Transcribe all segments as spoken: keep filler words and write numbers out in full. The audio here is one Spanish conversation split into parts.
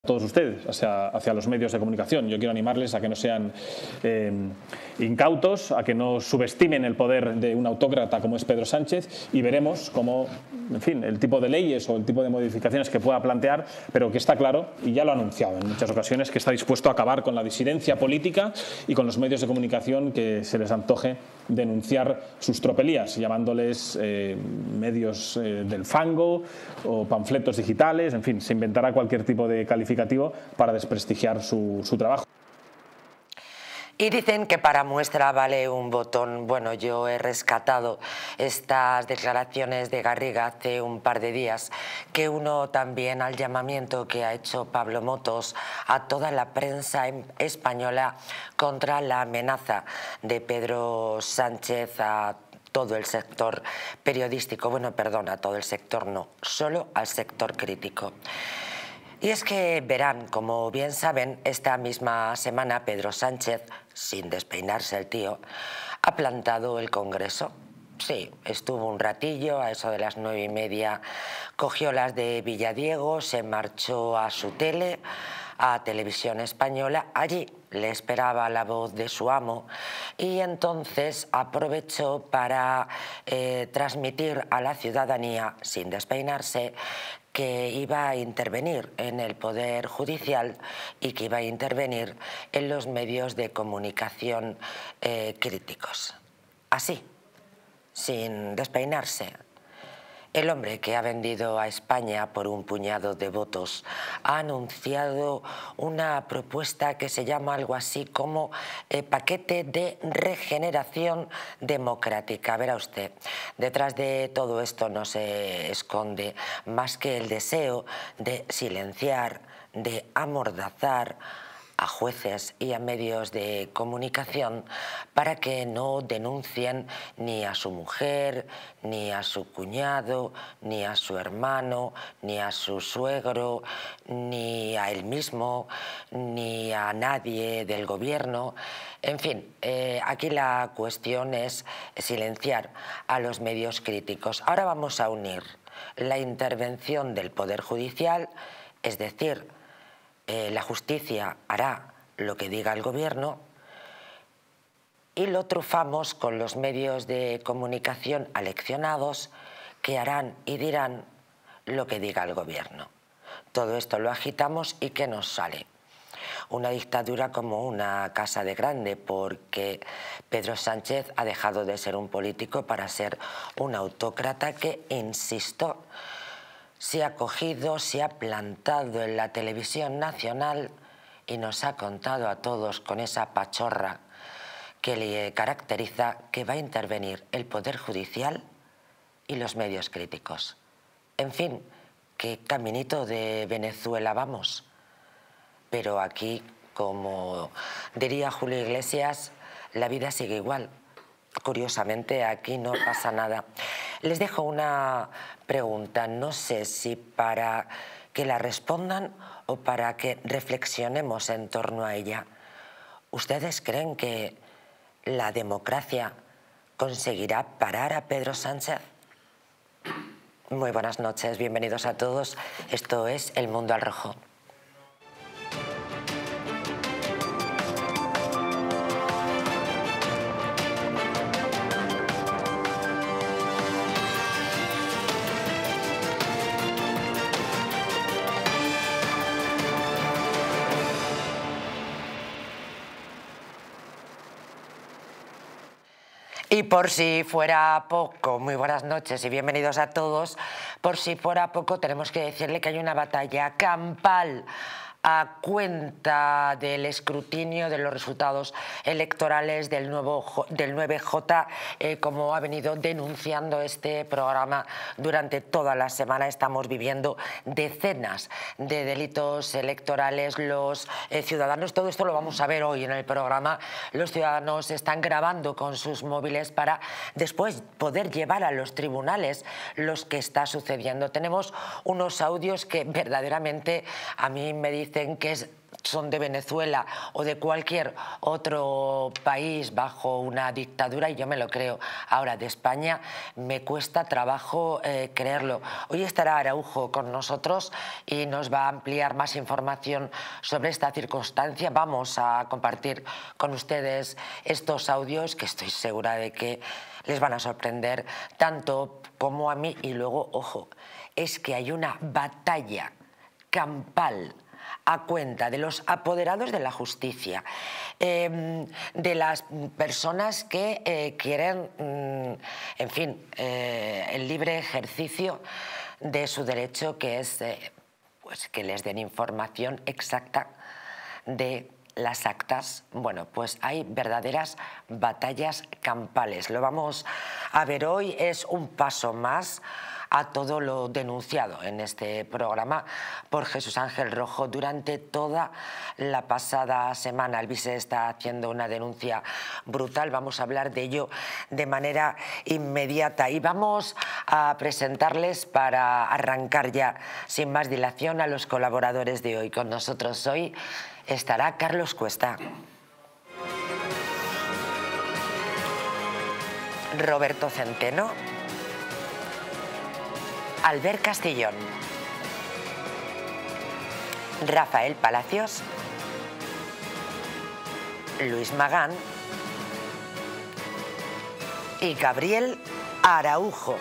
todos ustedes, hacia, hacia los medios de comunicación. Yo quiero animarles a que no sean eh, incautos, a que no subestimen el poder de un autócrata como es Pedro Sánchez, y veremos cómo, en fin, el tipo de leyes o el tipo de modificaciones que pueda plantear, pero que está claro, y ya lo ha anunciado en muchas ocasiones, que está dispuesto a acabar con la disidencia política y con los medios de comunicación que se les antoje denunciar sus tropelías, llamándoles eh, medios eh, del fango o panfletos digitales, en fin, se inventará cualquier tipo de calificación para desprestigiar su, su trabajo. Y dicen que para muestra vale un botón. Bueno, yo he rescatado estas declaraciones de Garriga hace un par de días, que uno también al llamamiento que ha hecho Pablo Motos a toda la prensa española contra la amenaza de Pedro Sánchez a todo el sector periodístico. Bueno, perdón, a todo el sector no, solo al sector crítico. Y es que verán, como bien saben, esta misma semana Pedro Sánchez, sin despeinarse el tío, ha plantado el Congreso. Sí, estuvo un ratillo, a eso de las nueve y media, cogió las de Villadiego, se marchó a su tele, a Televisión Española. Allí le esperaba la voz de su amo y entonces aprovechó para eh, transmitir a la ciudadanía, sin despeinarse, que iba a intervenir en el Poder Judicial y que iba a intervenir en los medios de comunicación eh, críticos. Así, sin despeinarse. El hombre que ha vendido a España por un puñado de votos ha anunciado una propuesta que se llama algo así como eh, paquete de regeneración democrática. Verá usted, detrás de todo esto no se esconde más que el deseo de silenciar, de amordazar a jueces y a medios de comunicación para que no denuncien ni a su mujer, ni a su cuñado, ni a su hermano, ni a su suegro, ni a él mismo, ni a nadie del gobierno. En fin, eh, aquí la cuestión es silenciar a los medios críticos. Ahora vamos a unir la intervención del Poder Judicial, es decir, Eh, la justicia hará lo que diga el gobierno, y lo trufamos con los medios de comunicación aleccionados que harán y dirán lo que diga el gobierno. Todo esto lo agitamos y ¿qué nos sale? Una dictadura como una casa de grande, porque Pedro Sánchez ha dejado de ser un político para ser un autócrata que, insisto, se ha cogido, se ha plantado en la televisión nacional y nos ha contado a todos con esa pachorra que le caracteriza que va a intervenir el Poder Judicial y los medios críticos. En fin, qué caminito de Venezuela vamos. Pero aquí, como diría Julio Iglesias, la vida sigue igual. Curiosamente, aquí no pasa nada. Les dejo una pregunta, no sé si para que la respondan o para que reflexionemos en torno a ella. ¿Ustedes creen que la democracia conseguirá parar a Pedro Sánchez? Muy buenas noches, bienvenidos a todos. Esto es El Mundo al Rojo. Y por si fuera poco, muy buenas noches y bienvenidos a todos, por si fuera poco tenemos que decirle que hay una batalla campal a cuenta del escrutinio de los resultados electorales del, nuevo, del nueve J, eh, como ha venido denunciando este programa durante toda la semana. Estamos viviendo decenas de delitos electorales. Los eh, ciudadanos, todo esto lo vamos a ver hoy en el programa, los ciudadanos están grabando con sus móviles para después poder llevar a los tribunales los que está sucediendo. Tenemos unos audios que verdaderamente a mí me dicen que es son de Venezuela o de cualquier otro país bajo una dictadura, y yo me lo creo. Ahora, de España me cuesta trabajo eh, creerlo. Hoy estará Araujo con nosotros y nos va a ampliar más información sobre esta circunstancia. Vamos a compartir con ustedes estos audios que estoy segura de que les van a sorprender tanto como a mí. Y luego, ojo, es que hay una batalla campal a cuenta de los apoderados de la justicia, eh, de las personas que eh, quieren, mm, en fin, eh, el libre ejercicio de su derecho, que es eh, pues que les den información exacta de las actas. Bueno, pues hay verdaderas batallas campales. Lo vamos a ver hoy, es un paso más a todo lo denunciado en este programa por Jesús Ángel Rojo durante toda la pasada semana. El vice está haciendo una denuncia brutal, vamos a hablar de ello de manera inmediata y vamos a presentarles, para arrancar ya sin más dilación, a los colaboradores de hoy. Con nosotros hoy estará Carlos Cuesta, Roberto Centeno, Albert Castillón, Rafael Palacios, Luis Magán y Gabriel Araujo.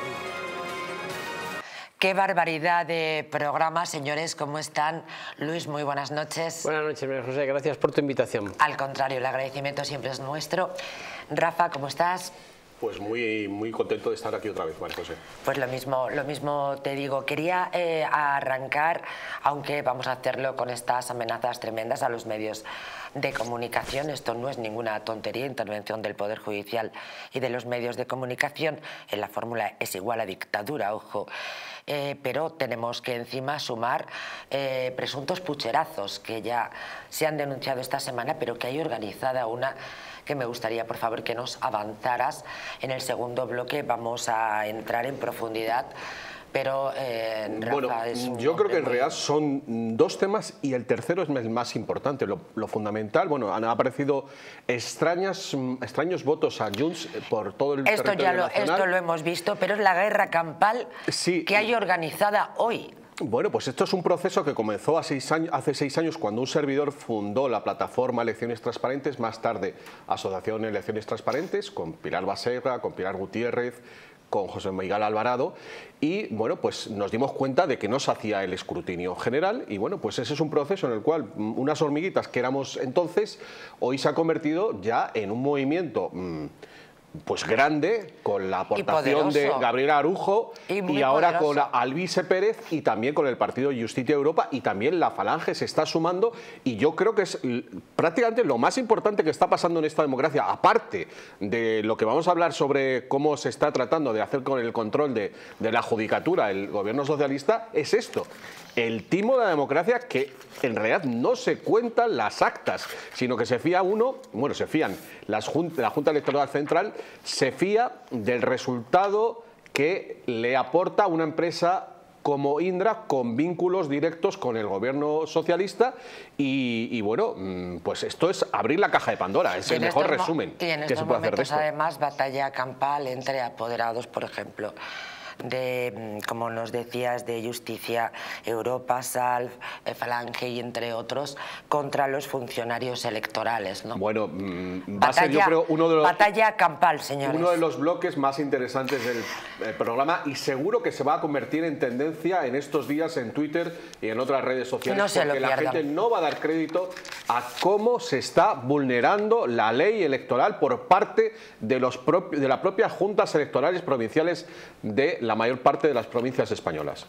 Qué barbaridad de programa, señores, ¿cómo están? Luis, muy buenas noches. Buenas noches, María José, gracias por tu invitación. Al contrario, el agradecimiento siempre es nuestro. Rafa, ¿cómo estás? Pues muy, muy contento de estar aquí otra vez, María José. Pues lo mismo, lo mismo te digo. Quería eh, arrancar, aunque vamos a hacerlo con estas amenazas tremendas a los medios de comunicación. Esto no es ninguna tontería, intervención del Poder Judicial y de los medios de comunicación. En la fórmula es igual a dictadura, ojo. Eh, pero tenemos que encima sumar eh, presuntos pucherazos que ya se han denunciado esta semana, pero que hay organizada una que me gustaría, por favor, que nos avanzaras. En el segundo bloque vamos a entrar en profundidad, pero eh, Rafa, bueno, es un yo creo que en muy... realidad son dos temas y el tercero es el más importante, lo, lo fundamental. Bueno, han aparecido extrañas, extraños votos a Junts por todo el esto territorio ya lo, nacional. Esto lo hemos visto, pero es la guerra campal sí. que hay organizada hoy. Bueno, pues esto es un proceso que comenzó hace seis, años, hace seis años cuando un servidor fundó la plataforma Elecciones Transparentes, más tarde Asociación Elecciones Transparentes, con Pilar Baserra, con Pilar Gutiérrez, con José Miguel Alvarado, y bueno, pues nos dimos cuenta de que no se hacía el escrutinio general, y bueno, pues ese es un proceso en el cual unas hormiguitas que éramos entonces, hoy se ha convertido ya en un movimiento mmm, pues grande, con la aportación de Gabriel Araujo y, y ahora poderoso. Con Alvise Pérez y también con el partido Justicia Europa, y también la Falange se está sumando, y yo creo que es prácticamente lo más importante que está pasando en esta democracia, aparte de lo que vamos a hablar sobre cómo se está tratando de hacer con el control de, de la judicatura el gobierno socialista, es esto. El timo de la democracia, que en realidad no se cuentan las actas, sino que se fía uno, bueno, se fían, las junta, la Junta Electoral Central se fía del resultado que le aporta una empresa como Indra, con vínculos directos con el gobierno socialista, y, y bueno, pues esto es abrir la caja de Pandora, es el mejor resumen que se puede hacer de esto. Además, batalla campal entre apoderados, por ejemplo, de, como nos decías, de Justicia Europa, Salv, Falange y entre otros, contra los funcionarios electorales, ¿no? Bueno, va batalla, a ser, yo creo, uno de los, batalla campal, señores. Uno de los bloques más interesantes del eh, programa, y seguro que se va a convertir en tendencia en estos días en Twitter y en otras redes sociales, no se porque lo la gente no va a dar crédito a cómo se está vulnerando la ley electoral por parte de, los de las propias juntas electorales provinciales de la la mayor parte de las provincias españolas.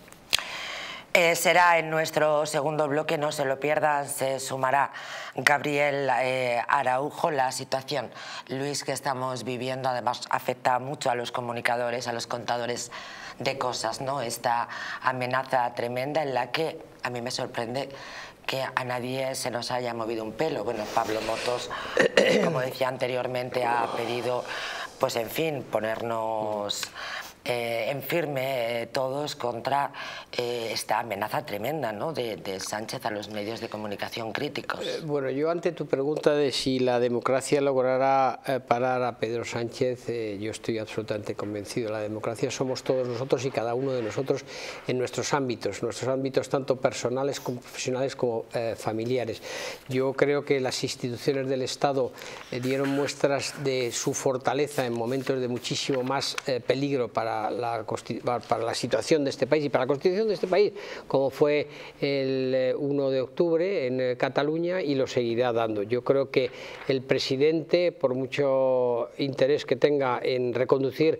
Eh, será en nuestro segundo bloque, no se lo pierdan, se sumará Gabriel eh, Araujo. La situación, Luis, que estamos viviendo, además afecta mucho a los comunicadores, a los contadores de cosas, ¿no? Esta amenaza tremenda en la que a mí me sorprende que a nadie se nos haya movido un pelo. Bueno, Pablo Motos, como decía anteriormente, ha pedido, pues en fin, ponernos eh, en firme eh, todos contra eh, esta amenaza tremenda, ¿no?, de, de Sánchez a los medios de comunicación críticos. Eh, bueno, yo ante tu pregunta de si la democracia logrará eh, parar a Pedro Sánchez, eh, yo estoy absolutamente convencido. La democracia somos todos nosotros y cada uno de nosotros en nuestros ámbitos, nuestros ámbitos tanto personales como profesionales como eh, familiares. Yo creo que las instituciones del Estado eh, dieron muestras de su fortaleza en momentos de muchísimo más eh, peligro para la, para la situación de este país y para la constitución de este país, como fue el uno de octubre en eh, Cataluña, y lo seguirá dando. Yo creo que el presidente, por mucho interés que tenga en reconducir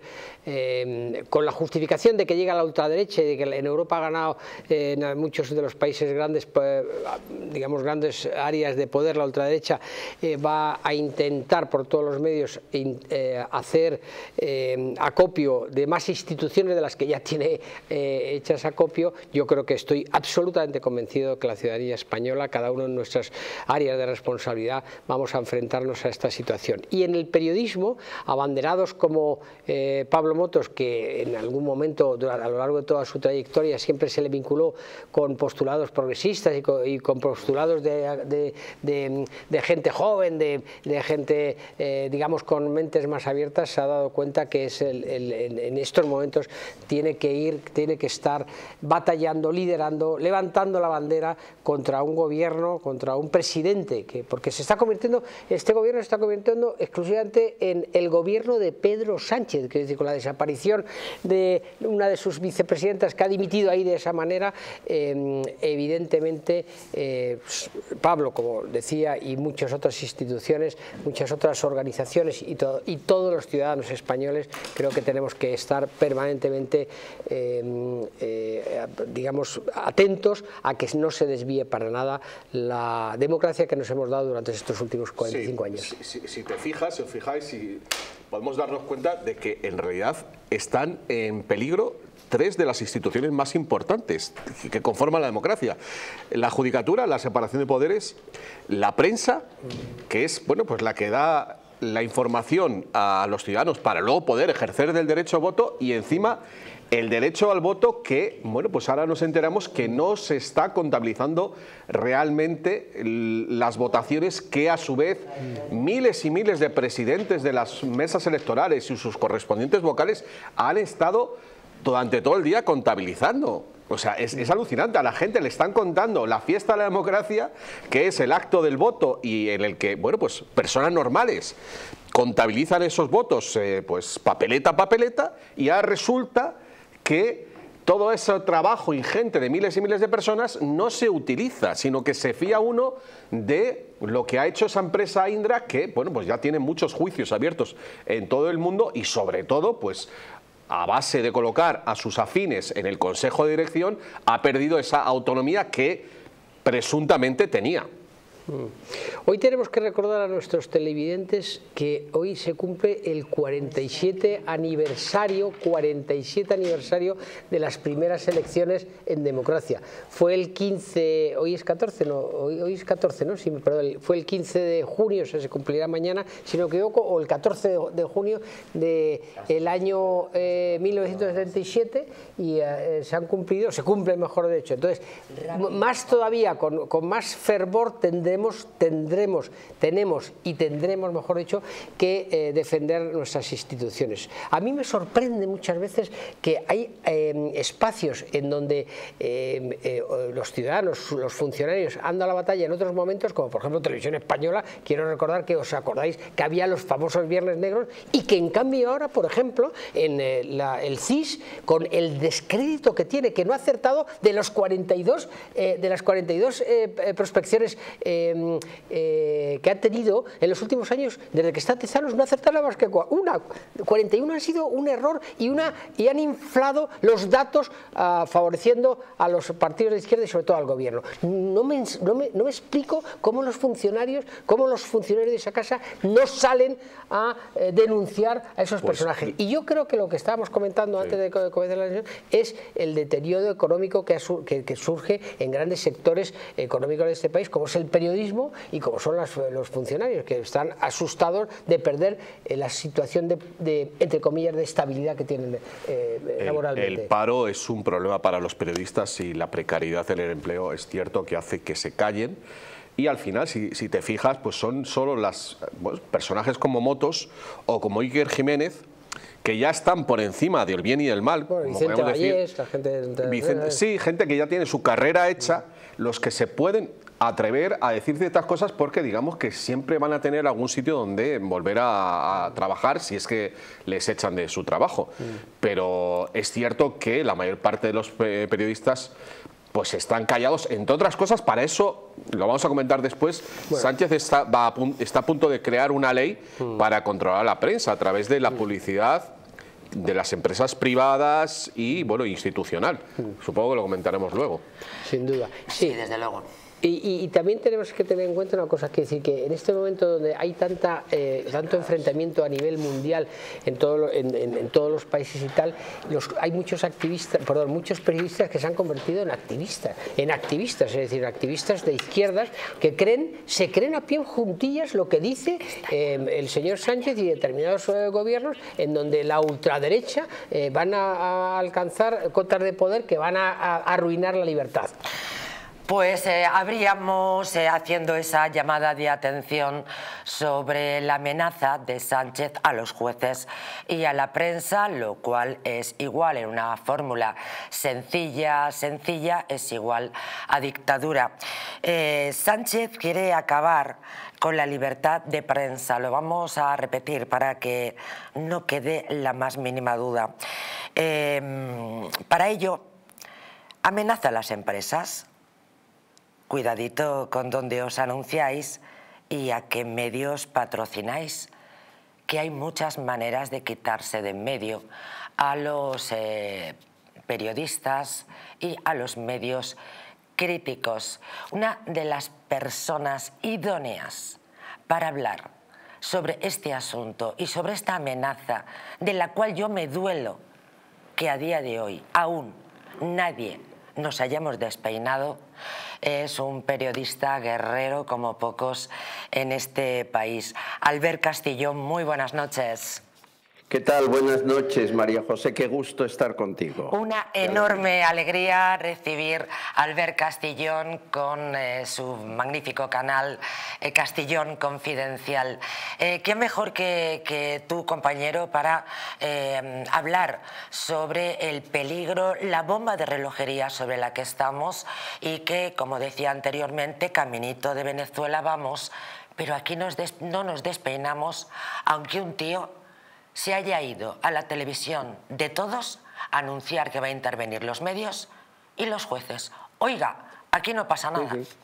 eh, con la justificación de que llega la ultraderecha y de que en Europa ha ganado eh, en muchos de los países grandes, pues, digamos, grandes áreas de poder la ultraderecha, eh, va a intentar por todos los medios in, eh, hacer eh, acopio de más instituciones de las que ya tiene eh, hechas acopio. Yo creo que estoy absolutamente convencido de que la ciudadanía española, cada uno en nuestras áreas de responsabilidad, vamos a enfrentarnos a esta situación. Y en el periodismo, abanderados como eh, Pablo Motos, que en algún momento a lo largo de toda su trayectoria siempre se le vinculó con postulados progresistas y con, y con postulados de, de, de, de gente joven, de, de gente eh, digamos con mentes más abiertas, se ha dado cuenta que es el, el, el, en estos momentos tiene que ir, tiene que estar batallando, liderando, levantando la bandera contra un gobierno, contra un presidente, que, porque se está convirtiendo, este gobierno se está convirtiendo exclusivamente en el gobierno de Pedro Sánchez, que es decir, con la desaparición de una de sus vicepresidentas que ha dimitido ahí de esa manera, eh, evidentemente eh, Pablo, como decía, y muchas otras instituciones, muchas otras organizaciones y, todo, y todos los ciudadanos españoles, creo que tenemos que estar permanentemente eh, eh, digamos atentos a que no se desvíe para nada la democracia que nos hemos dado durante estos últimos cuarenta y cinco sí, años. Si, si, si te fijas, si os fijáis, si podemos darnos cuenta de que en realidad están en peligro tres de las instituciones más importantes que conforman la democracia: la judicatura, la separación de poderes, la prensa, que es bueno pues la que da la información a los ciudadanos para luego poder ejercer del derecho al voto, y encima el derecho al voto que, bueno, pues ahora nos enteramos que no se está contabilizando realmente las votaciones que a su vez miles y miles de presidentes de las mesas electorales y sus correspondientes vocales han estado durante todo el día contabilizando. O sea, es, es alucinante, a la gente le están contando la fiesta de la democracia, que es el acto del voto y en el que, bueno, pues personas normales contabilizan esos votos, eh, pues papeleta a papeleta, y ahora resulta que todo ese trabajo ingente de miles y miles de personas no se utiliza, sino que se fía uno de lo que ha hecho esa empresa Indra, que, bueno, pues ya tiene muchos juicios abiertos en todo el mundo y sobre todo, pues a base de colocar a sus afines en el Consejo de Dirección, ha perdido esa autonomía que presuntamente tenía. Hoy tenemos que recordar a nuestros televidentes que hoy se cumple el cuarenta y siete aniversario, cuarenta y siete aniversario de las primeras elecciones en democracia. Fue el quince, hoy es catorce, no, hoy, hoy es catorce, ¿no? Sí, perdón, fue el quince de junio, o sea, se cumplirá mañana, si no me equivoco, o el catorce de junio del año eh, mil novecientos setenta y siete, y eh, se han cumplido, se cumplen mejor de hecho. Entonces, más todavía, con, con más fervor tendremos Tendremos, tenemos y tendremos, mejor dicho, que eh, defender nuestras instituciones. A mí me sorprende muchas veces que hay eh, espacios en donde eh, eh, los ciudadanos, los funcionarios han dado la batalla en otros momentos, como por ejemplo Televisión Española. Quiero recordar que os acordáis que había los famosos Viernes Negros, y que en cambio ahora, por ejemplo, en eh, la, el C I S, con el descrédito que tiene, que no ha acertado de los cuarenta y dos, eh, de las cuarenta y dos eh, prospecciones eh, Eh, eh, que ha tenido en los últimos años, desde que está Tezanos, no ha acertado más que una. cuarenta y uno han sido un error y, una, y han inflado los datos uh, favoreciendo a los partidos de izquierda y sobre todo al gobierno. No me, no, me, no me explico cómo los funcionarios, cómo los funcionarios de esa casa no salen a eh, denunciar a esos pues, personajes. Y yo creo que lo que estábamos comentando sí. antes de comenzar la sesión es el deterioro económico que, ha, que, que surge en grandes sectores económicos de este país, como es el periodismo, periodismo y como son las, los funcionarios, que están asustados de perder eh, la situación de, de, entre comillas, de estabilidad que tienen eh, laboralmente. El, el paro es un problema para los periodistas y la precariedad en el empleo es cierto que hace que se callen. Y al final, si, si te fijas, pues son solo las bueno, personajes como Motos o como Iker Jiménez, que ya están por encima del bien y del mal. Bueno, como Vicente decir, Vallés, la gente de... Vicente, sí, gente que ya tiene su carrera hecha, los que se pueden atrever a decir ciertas cosas porque digamos que siempre van a tener algún sitio donde volver a, a trabajar si es que les echan de su trabajo. Mm. Pero es cierto que la mayor parte de los periodistas pues están callados, entre otras cosas. Para eso, lo vamos a comentar después, bueno. Sánchez está, va a, está a punto de crear una ley mm. para controlar la prensa a través de la mm. publicidad de las empresas privadas y bueno, institucional. Mm. Supongo que lo comentaremos luego. Sin duda. Sí, sí, desde luego. Y, y, y también tenemos que tener en cuenta una cosa, que decir que en este momento donde hay tanta, eh, tanto enfrentamiento a nivel mundial en, todo lo, en, en, en todos los países y tal, los, hay muchos activistas, perdón, muchos periodistas que se han convertido en activistas, en activistas, es decir, activistas de izquierdas que creen, se creen a pie juntillas lo que dice eh, el señor Sánchez y determinados eh, gobiernos, en donde la ultraderecha eh, van a, a alcanzar cotas de poder que van a, a arruinar la libertad. Pues eh, habríamos, eh, haciendo esa llamada de atención sobre la amenaza de Sánchez a los jueces y a la prensa, lo cual es igual, en una fórmula sencilla, sencilla, es igual a dictadura. Eh, Sánchez quiere acabar con la libertad de prensa, lo vamos a repetir para que no quede la más mínima duda. Eh, para ello, amenaza a las empresas. Cuidadito con dónde os anunciáis y a qué medios patrocináis, que hay muchas maneras de quitarse de en medio a los eh, periodistas y a los medios críticos. Una de las personas idóneas para hablar sobre este asunto y sobre esta amenaza, de la cual yo me duelo que a día de hoy aún nadie nos hayamos despeinado, es un periodista guerrero como pocos en este país. Albert Castillón, muy buenas noches. ¿Qué tal? Buenas noches, María José. Qué gusto estar contigo. Una enorme alegría recibir a Albert Castillón con eh, su magnífico canal eh, Castillón Confidencial. Eh, ¿Qué mejor que, que tú, compañero, para eh, hablar sobre el peligro, la bomba de relojería sobre la que estamos y que, como decía anteriormente, caminito de Venezuela vamos, pero aquí nos des, no nos despeinamos, aunque un tío se haya ido a la televisión de todos a anunciar que va a intervenir los medios y los jueces? Oiga, aquí no pasa nada. Uh-huh.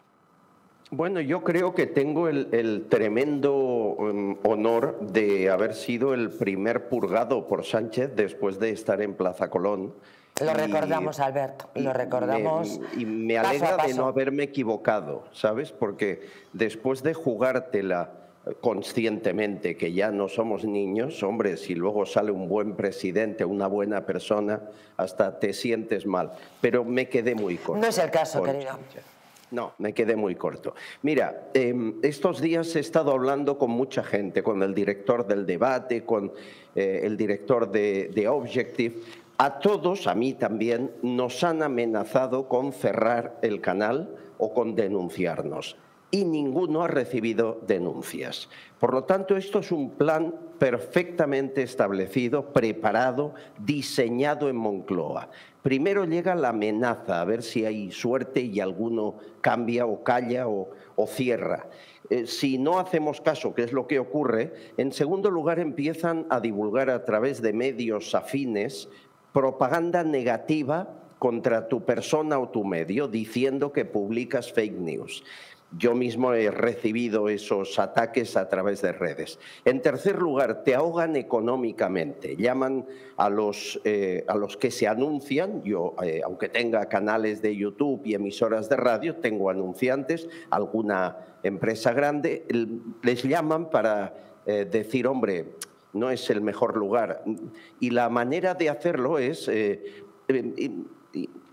Bueno, yo creo que tengo el, el tremendo um, honor de haber sido el primer purgado por Sánchez después de estar en Plaza Colón. Lo y, recordamos, Alberto, lo recordamos. Me, y me alegra paso a paso. de no haberme equivocado, ¿sabes? Porque después de jugártela conscientemente que ya no somos niños, hombre, si luego sale un buen presidente, una buena persona, hasta te sientes mal. Pero me quedé muy corto. No es el caso, querido. No, me quedé muy corto. Mira, eh, estos días he estado hablando con mucha gente, con el director del Debate, con eh, el director de, de Objective. A todos, a mí también, nos han amenazado con cerrar el canal o con denunciarnos. Y ninguno ha recibido denuncias. Por lo tanto, esto es un plan perfectamente establecido, preparado, diseñado en Moncloa. Primero llega la amenaza, a ver si hay suerte y alguno cambia o calla o, o cierra. Eh, si no hacemos caso, que es lo que ocurre, en segundo lugar empiezan a divulgar a través de medios afines propaganda negativa contra tu persona o tu medio, diciendo que publicas fake news. Yo mismo he recibido esos ataques a través de redes. En tercer lugar, te ahogan económicamente. Llaman a los, eh, a los que se anuncian. Yo, eh, aunque tenga canales de YouTube y emisoras de radio, tengo anunciantes, alguna empresa grande, les llaman para eh, decir, hombre, no es el mejor lugar. Y la manera de hacerlo es... Eh, eh,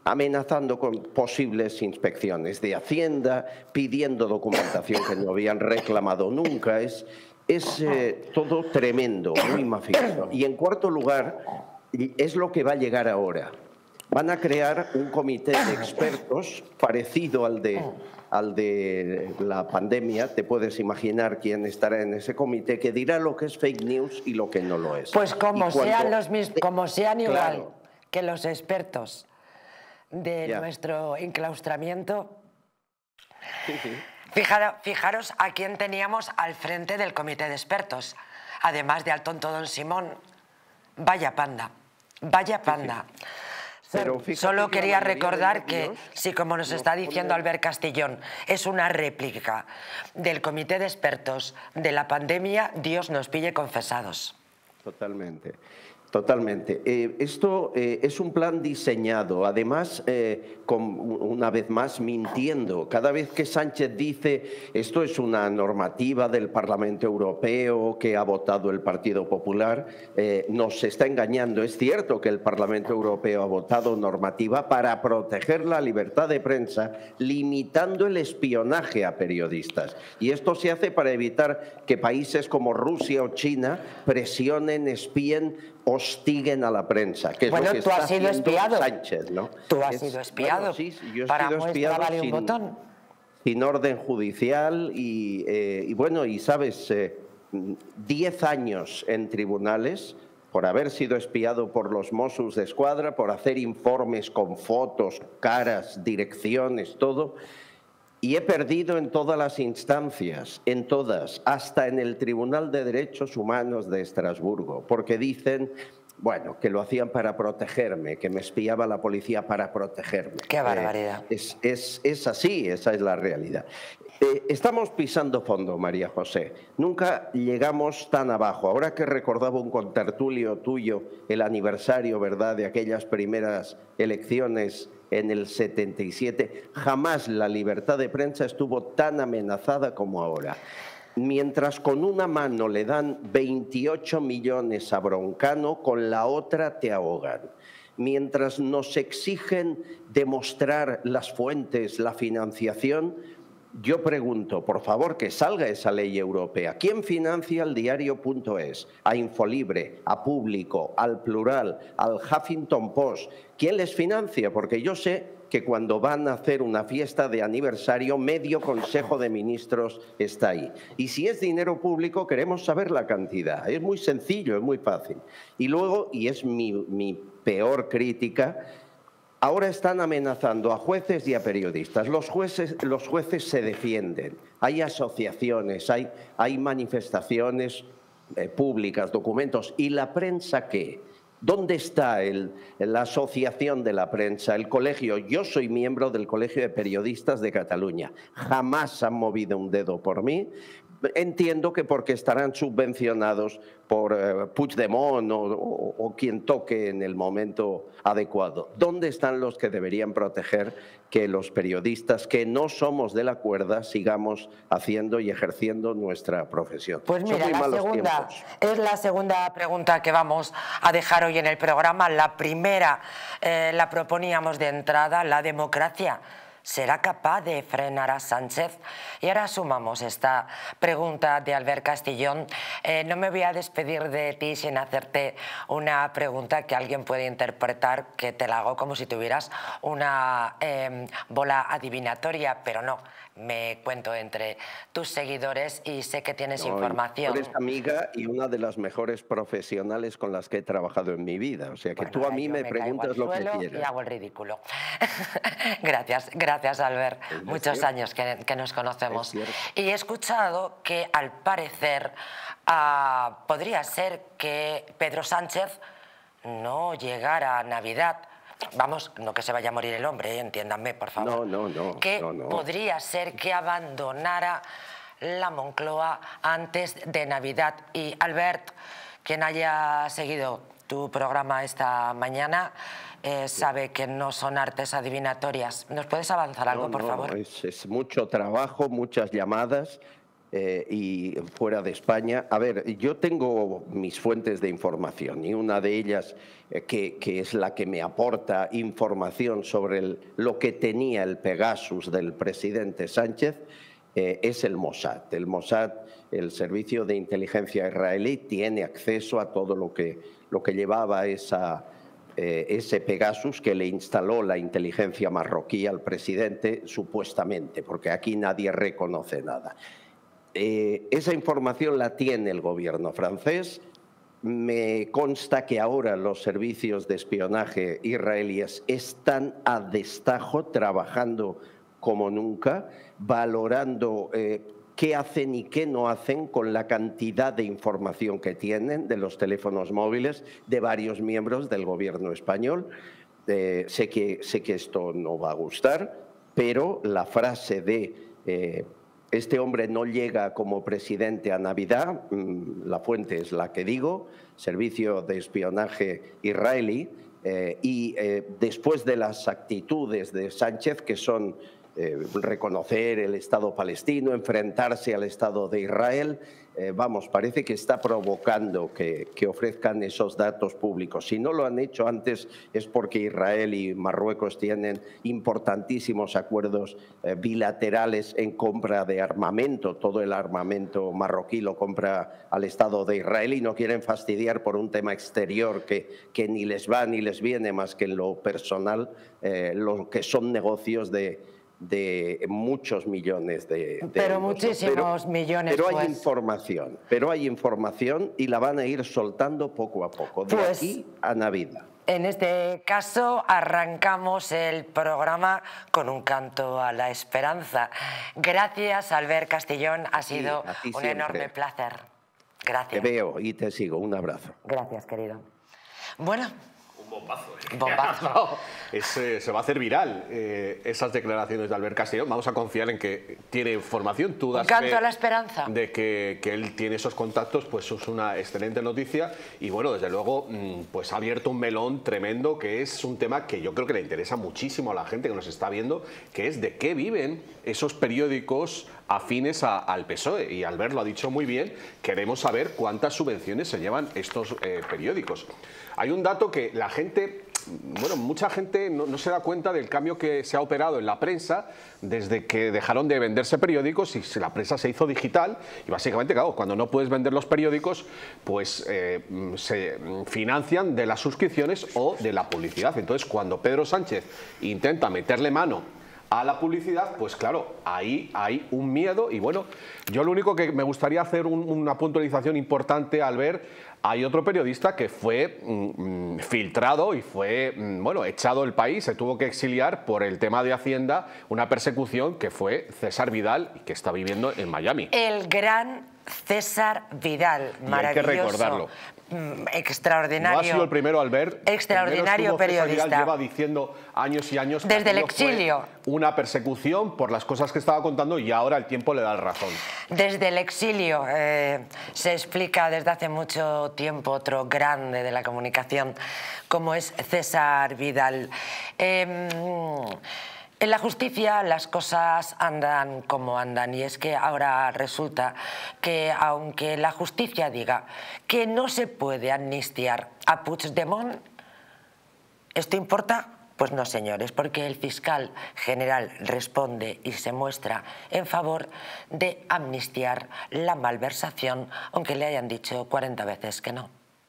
amenazando con posibles inspecciones de Hacienda, pidiendo documentación que no habían reclamado nunca. Es, es eh, todo tremendo, muy mafioso. Y en cuarto lugar, es lo que va a llegar ahora. Van a crear un comité de expertos parecido al de, al de la pandemia. Te puedes imaginar quién estará en ese comité, que dirá lo que es fake news y lo que no lo es. Pues como, cuando, sean, los mis, como sean igual claro, que los expertos de ya. nuestro enclaustramiento. Sí, sí. Fijaros, fijaros a quién teníamos al frente del comité de expertos, además de al tonto don Simón. Vaya panda, vaya panda. Sí, sí. Pero solo quería recordar que, sí, como nos está diciendo Albert Castillón, es una réplica del comité de expertos de la pandemia, Dios nos pille confesados. Totalmente. Totalmente. Eh, esto eh, es un plan diseñado, además, eh, con, una vez más, mintiendo. Cada vez que Sánchez dice esto es una normativa del Parlamento Europeo que ha votado el Partido Popular, eh, nos está engañando. Es cierto que el Parlamento Europeo ha votado normativa para proteger la libertad de prensa, limitando el espionaje a periodistas. Y esto se hace para evitar que países como Rusia o China presionen, espíen, hostiguen a la prensa, que es bueno, lo que tú está has sido haciendo espiado. Sánchez, ¿no? Tú has es, sido espiado. Bueno, sí, yo he para sido muestra espiado vale sin, un botón. sin orden judicial y, eh, y bueno, y sabes, eh, diez años en tribunales por haber sido espiado por los Mossos de Escuadra, por hacer informes con fotos, caras, direcciones, todo. Y he perdido en todas las instancias, en todas, hasta en el Tribunal de Derechos Humanos de Estrasburgo, porque dicen, bueno, que lo hacían para protegerme, que me espiaba la policía para protegerme. ¡Qué barbaridad! Eh, es, es, es así, esa es la realidad. Eh, estamos pisando fondo, María José. Nunca llegamos tan abajo. Ahora que recordaba un contertulio tuyo el aniversario, ¿verdad?, de aquellas primeras elecciones en el setenta y siete, jamás la libertad de prensa estuvo tan amenazada como ahora. Mientras con una mano le dan veintiocho millones a Broncano, con la otra te ahogan. Mientras nos exigen demostrar las fuentes, la financiación, yo pregunto, por favor, que salga esa ley europea. ¿Quién financia el diario punto es? A Infolibre, a Público, al Plural, al Huffington Post. ¿Quién les financia? Porque yo sé que cuando van a hacer una fiesta de aniversario, medio Consejo de Ministros está ahí. Y si es dinero público, queremos saber la cantidad. Es muy sencillo, es muy fácil. Y luego, y es mi, mi peor crítica, ahora están amenazando a jueces y a periodistas. Los jueces, los jueces se defienden. Hay asociaciones, hay, hay manifestaciones eh, públicas, documentos. ¿Y la prensa qué? ¿Dónde está el, la asociación de la prensa, el colegio? Yo soy miembro del Colegio de Periodistas de Cataluña. Jamás han movido un dedo por mí. Entiendo que porque estarán subvencionados por eh, Puigdemont o, o, o quien toque en el momento adecuado. ¿Dónde están los que deberían proteger que los periodistas que no somos de la cuerda sigamos haciendo y ejerciendo nuestra profesión? Pues mira, la segunda, es la segunda pregunta que vamos a dejar hoy en el programa. La primera eh, la proponíamos de entrada, la democracia. ¿Será capaz de frenar a Sánchez? Y ahora sumamos esta pregunta de Albert Castillón. Eh, no me voy a despedir de ti sin hacerte una pregunta que alguien puede interpretar que te la hago como si tuvieras una eh, bola adivinatoria, pero no. Me cuento entre tus seguidores y sé que tienes no, información. Eres amiga y una de las mejores profesionales con las que he trabajado en mi vida. O sea que bueno, tú a mí me, me preguntas lo que quieras. Y hago el ridículo. Gracias, gracias Albert. Es Muchos cierto. años que, que nos conocemos. Y he escuchado que al parecer uh, podría ser que Pedro Sánchez no llegara a Navidad. Vamos, no que se vaya a morir el hombre, ¿eh? Entiéndanme, por favor. No, no, no. Que no, no. podría ser que abandonara la Moncloa antes de Navidad. Y Albert, quien haya seguido tu programa esta mañana, eh, sabe que no son artes adivinatorias. ¿Nos puedes avanzar algo, no, por no, favor? Es, es mucho trabajo, muchas llamadas. eh, y fuera de España. A ver, yo tengo mis fuentes de información y una de ellas, eh, que, que es la que me aporta información sobre el, lo que tenía el Pegasus del presidente Sánchez, eh, es el Mossad. El Mossad, el servicio de inteligencia israelí, tiene acceso a todo lo que, lo que llevaba esa... Eh, ese Pegasus que le instaló la inteligencia marroquí al presidente, supuestamente, porque aquí nadie reconoce nada. Eh, esa información la tiene el gobierno francés. Me consta que ahora los servicios de espionaje israelíes están a destajo, trabajando como nunca, valorando eh, qué hacen y qué no hacen con la cantidad de información que tienen de los teléfonos móviles de varios miembros del gobierno español. Eh, sé que, sé que esto no va a gustar, pero la frase de eh, este hombre no llega como presidente a Navidad, mmm, la fuente es la que digo, servicio de espionaje israelí, eh, y eh, después de las actitudes de Sánchez, que son Eh, reconocer el Estado palestino, enfrentarse al Estado de Israel, eh, vamos, parece que está provocando que, que ofrezcan esos datos públicos. Si no lo han hecho antes es porque Israel y Marruecos tienen importantísimos acuerdos eh, bilaterales en compra de armamento. Todo el armamento marroquí lo compra al Estado de Israel y no quieren fastidiar por un tema exterior que, que ni les va ni les viene más que en lo personal, eh, lo que son negocios de de muchos millones de, de pero euros, muchísimos pero, millones pero hay pues. información pero hay información y la van a ir soltando poco a poco de pues, aquí a Navidad. En este caso arrancamos el programa con un canto a la esperanza. Gracias, Albert Castillón, ha sido sí, un enorme placer. Gracias. Te veo y te sigo, un abrazo. Gracias, querido. Bueno, bombazo. ¿eh? Bombazo. No, es, eh, se va a hacer viral eh, esas declaraciones de Albert Castillón. Vamos a confiar en que tiene información. Tú das un canto fe a la esperanza. De que, que él tiene esos contactos, pues es una excelente noticia. Y bueno, desde luego, pues ha abierto un melón tremendo, que es un tema que yo creo que le interesa muchísimo a la gente que nos está viendo, que es de qué viven esos periódicos afines a, al P S O E. Y Albert lo ha dicho muy bien, queremos saber cuántas subvenciones se llevan estos eh, periódicos. Hay un dato que la gente, bueno, mucha gente no, no se da cuenta del cambio que se ha operado en la prensa desde que dejaron de venderse periódicos y la prensa se hizo digital. Y básicamente, claro, cuando no puedes vender los periódicos, pues eh, se financian de las suscripciones o de la publicidad. Entonces, cuando Pedro Sánchez intenta meterle mano a la publicidad, pues claro, ahí hay un miedo. Y bueno, yo lo único que me gustaría hacer un, una puntualización importante al ver, hay otro periodista que fue mm, filtrado y fue, mm, bueno, echado del país, se tuvo que exiliar por el tema de Hacienda, una persecución, que fue César Vidal, que está viviendo en Miami. El gran César Vidal, maravilloso. Y hay que recordarlo. Extraordinario. No ha sido el primero, Albert. Extraordinario periodista. Vidal lleva diciendo años y años que desde el exilio. Una persecución por las cosas que estaba contando y ahora el tiempo le da la razón. Desde el exilio eh, se explica desde hace mucho tiempo otro grande de la comunicación, como es César Vidal. Eh, En la justicia las cosas andan como andan, y es que ahora resulta que aunque la justicia diga que no se puede amnistiar a Puigdemont, ¿esto importa? Pues no, señores, porque el fiscal general responde y se muestra en favor de amnistiar la malversación, aunque le hayan dicho cuarenta veces que no.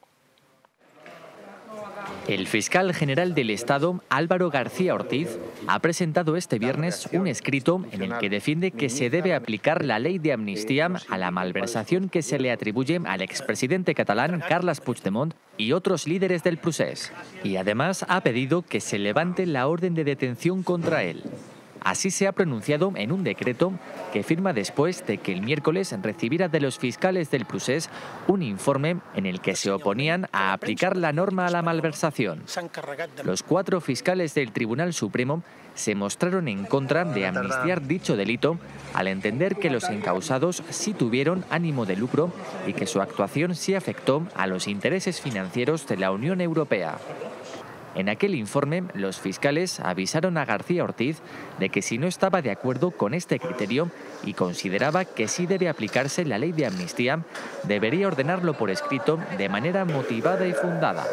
El fiscal general del Estado, Álvaro García Ortiz, ha presentado este viernes un escrito en el que defiende que se debe aplicar la ley de amnistía a la malversación que se le atribuye al expresidente catalán Carles Puigdemont y otros líderes del procés. Y además ha pedido que se levante la orden de detención contra él. Así se ha pronunciado en un decreto que firma después de que el miércoles recibiera de los fiscales del procés un informe en el que se oponían a aplicar la norma a la malversación. Los cuatro fiscales del Tribunal Supremo se mostraron en contra de amnistiar dicho delito, al entender que los encausados sí tuvieron ánimo de lucro y que su actuación sí afectó a los intereses financieros de la Unión Europea. En aquel informe, los fiscales avisaron a García Ortiz de que si no estaba de acuerdo con este criterio y consideraba que sí debe aplicarse la ley de amnistía, debería ordenarlo por escrito de manera motivada y fundada.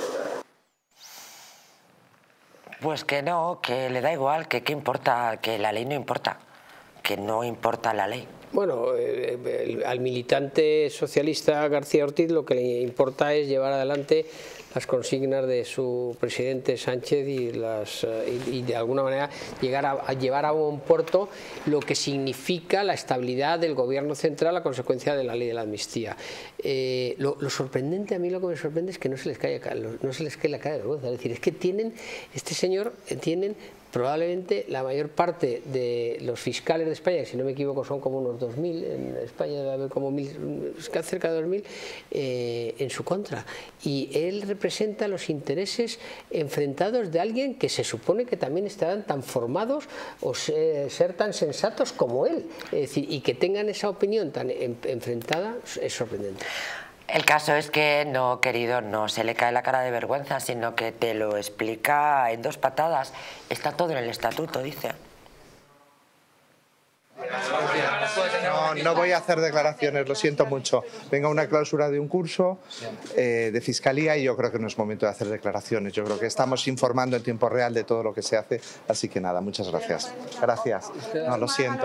Pues que no, que le da igual, que qué importa, que la ley no importa, que no importa la ley. Bueno, eh, el, al militante socialista García Ortiz lo que le importa es llevar adelante las consignas de su presidente Sánchez y, las, y, y de alguna manera llegar a, a llevar a buen puerto lo que significa la estabilidad del gobierno central a consecuencia de la ley de la amnistía. Eh, lo, lo sorprendente, a mí lo que me sorprende es que no se les cae, no se les cae la cara de vergüenza. Es decir, es que tienen, este señor, tienen probablemente la mayor parte de los fiscales de España, que si no me equivoco son como unos dos mil, en España debe haber como mil, cerca de dos mil, eh, en su contra. Y él representa los intereses enfrentados de alguien que se supone que también estarán tan formados o se, ser tan sensatos como él. Es decir, y que tengan esa opinión tan en, enfrentada es sorprendente. El caso es que no, querido, no se le cae la cara de vergüenza, sino que te lo explica en dos patadas. Está todo en el estatuto, dice. No, no voy a hacer declaraciones, lo siento mucho. Venga una cláusula de un curso eh, de fiscalía y yo creo que no es momento de hacer declaraciones. Yo creo que estamos informando en tiempo real de todo lo que se hace, así que nada, muchas gracias. Gracias. No, lo siento.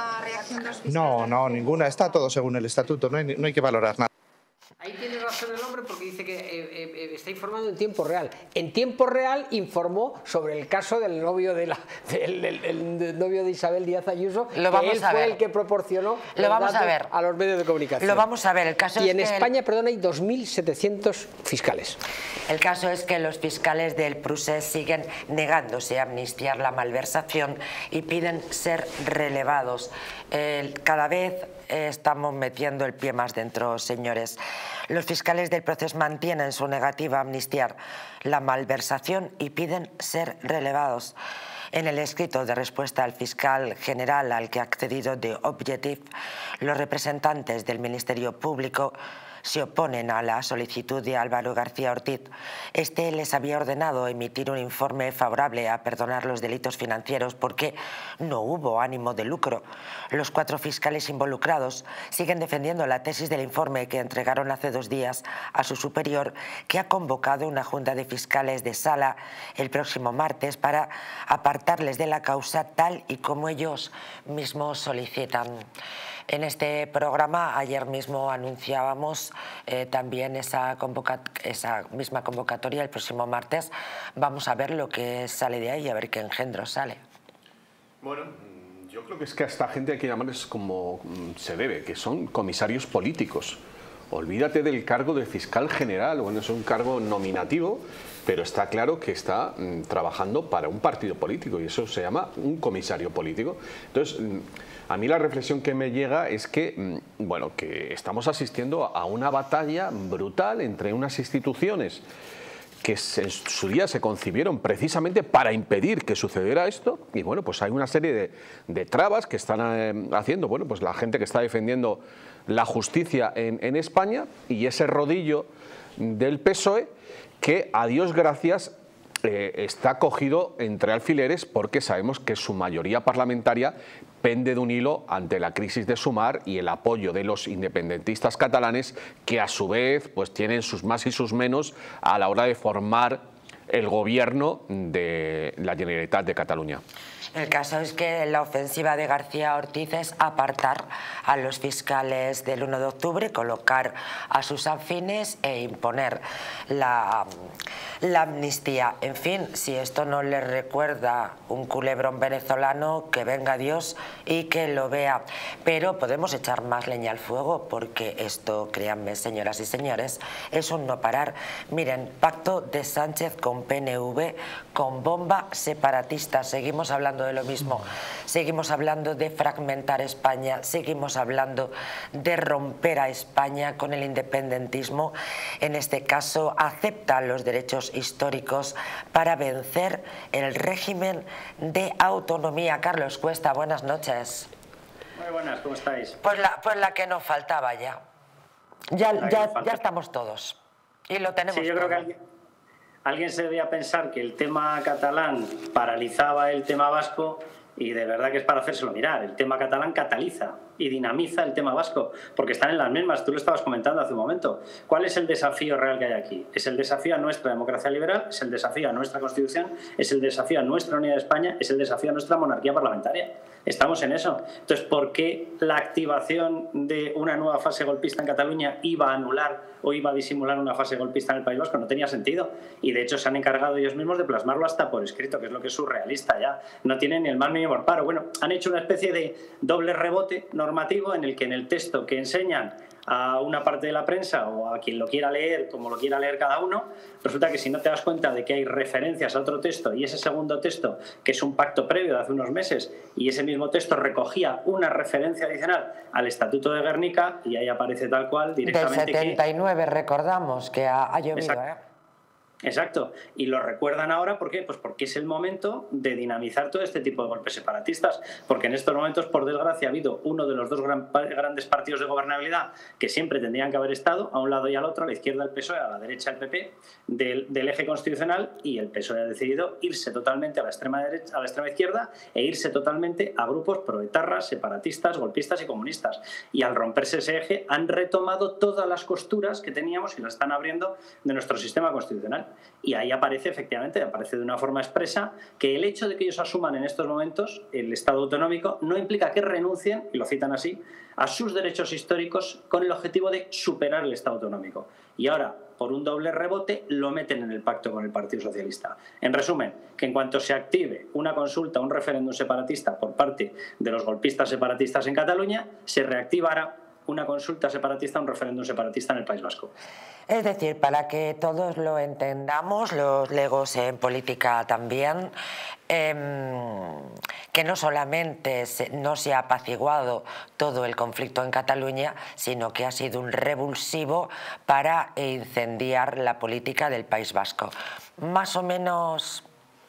No, no, ninguna. Está todo según el estatuto, no hay, no hay que valorar nada. Ahí tiene razón el hombre porque dice que eh, eh, está informando en tiempo real. En tiempo real informó sobre el caso del novio de la del, del, del novio de Isabel Díaz Ayuso, Lo vamos que él a fue ver. el que proporcionó Lo los vamos datos a ver. a los medios de comunicación. Lo vamos a ver. El caso y es en que España, el... perdón, hay dos mil setecientos fiscales. El caso es que los fiscales del Prusés siguen negándose a amnistiar la malversación y piden ser relevados. Eh, cada vez eh, estamos metiendo el pie más dentro, señores. Los fiscales del Procés mantienen su negativa a amnistiar la malversación y piden ser relevados. En el escrito de respuesta al fiscal general al que ha accedido The Objective, los representantes del Ministerio Público se oponen a la solicitud de Álvaro García Ortiz. Este les había ordenado emitir un informe favorable a perdonar los delitos financieros porque no hubo ánimo de lucro. Los cuatro fiscales involucrados siguen defendiendo la tesis del informe que entregaron hace dos días a su superior, que ha convocado una junta de fiscales de sala el próximo martes para apartarles de la causa tal y como ellos mismos solicitan. En este programa ayer mismo anunciábamos eh, también esa, esa misma convocatoria el próximo martes. Vamos a ver lo que sale de ahí, a ver qué engendro sale. Bueno, yo creo que es que a esta gente hay que llamarles como se debe, que son comisarios políticos. Olvídate del cargo de fiscal general, bueno, es un cargo nominativo, pero está claro que está mm, trabajando para un partido político y eso se llama un comisario político. Entonces, mm, a mí la reflexión que me llega es que, mm, bueno, que estamos asistiendo a una batalla brutal entre unas instituciones que en su día se concibieron precisamente para impedir que sucediera esto y bueno, pues hay una serie de, de trabas que están eh, haciendo, bueno, pues la gente que está defendiendo la justicia en, en España y ese rodillo del P S O E que a Dios gracias eh, está cogido entre alfileres porque sabemos que su mayoría parlamentaria pende de un hilo ante la crisis de Sumar y el apoyo de los independentistas catalanes que a su vez pues tienen sus más y sus menos a la hora de formar el gobierno de la Generalitat de Cataluña. El caso es que la ofensiva de García Ortiz es apartar a los fiscales del uno de octubre, colocar a sus afines e imponer la, la amnistía. En fin, si esto no les recuerda un culebrón venezolano, que venga Dios y que lo vea. Pero podemos echar más leña al fuego porque esto, créanme, señoras y señores, es un no parar. Miren, pacto de Sánchez con P N V, con bomba separatista. Seguimos hablando de lo mismo, seguimos hablando de fragmentar España, seguimos hablando de romper a España con el independentismo. En este caso acepta los derechos históricos para vencer el régimen de autonomía. Carlos Cuesta, buenas noches. Muy buenas, ¿cómo estáis? Pues la, pues la que nos faltaba ya. Ya, ya, ya estamos todos y lo tenemos sí, yo todo. Creo que alguien, alguien se debía pensar que el tema catalán paralizaba el tema vasco, y de verdad que es para hacérselo mirar. El tema catalán cataliza y dinamiza el tema vasco, porque están en las mismas. Tú lo estabas comentando hace un momento. ¿Cuál es el desafío real que hay aquí? Es el desafío a nuestra democracia liberal, es el desafío a nuestra Constitución, es el desafío a nuestra unidad de España, es el desafío a nuestra monarquía parlamentaria. Estamos en eso. Entonces, ¿por qué la activación de una nueva fase golpista en Cataluña iba a anular o iba a disimular una fase golpista en el País Vasco? No tenía sentido. Y de hecho se han encargado ellos mismos de plasmarlo hasta por escrito, que es lo que es surrealista ya. No tienen ni el más mínimo reparo. Bueno, han hecho una especie de doble rebote normativo en el que en el texto que enseñan a una parte de la prensa o a quien lo quiera leer, como lo quiera leer cada uno, resulta que si no te das cuenta de que hay referencias a otro texto y ese segundo texto, que es un pacto previo de hace unos meses, y ese mismo texto recogía una referencia adicional al Estatuto de Guernica, y ahí aparece tal cual directamente. Del setenta y nueve, que... recordamos que ha, ha llovido, Exacto. ¿eh? Exacto, y lo recuerdan ahora, ¿por qué? Pues porque es el momento de dinamizar todo este tipo de golpes separatistas, porque en estos momentos, por desgracia, ha habido uno de los dos gran, grandes partidos de gobernabilidad que siempre tendrían que haber estado, a un lado y al otro, a la izquierda el P S O E, a la derecha el P P, del, del eje constitucional, y el P S O E ha decidido irse totalmente a la extrema derecha, a la extrema izquierda, e irse totalmente a grupos proetarras, separatistas, golpistas y comunistas. Y al romperse ese eje, han retomado todas las costuras que teníamos y las están abriendo de nuestro sistema constitucional. Y ahí aparece, efectivamente, aparece de una forma expresa que el hecho de que ellos asuman en estos momentos el Estado autonómico no implica que renuncien, y lo citan así, a sus derechos históricos con el objetivo de superar el Estado autonómico. Y ahora, por un doble rebote, lo meten en el pacto con el Partido Socialista. En resumen, que en cuanto se active una consulta, un referéndum separatista por parte de los golpistas separatistas en Cataluña, se reactivará una consulta separatista, un referéndum separatista en el País Vasco. Es decir, para que todos lo entendamos, los legos en política también, eh, que no solamente se, no se ha apaciguado todo el conflicto en Cataluña, sino que ha sido un revulsivo para incendiar la política del País Vasco. Más o menos...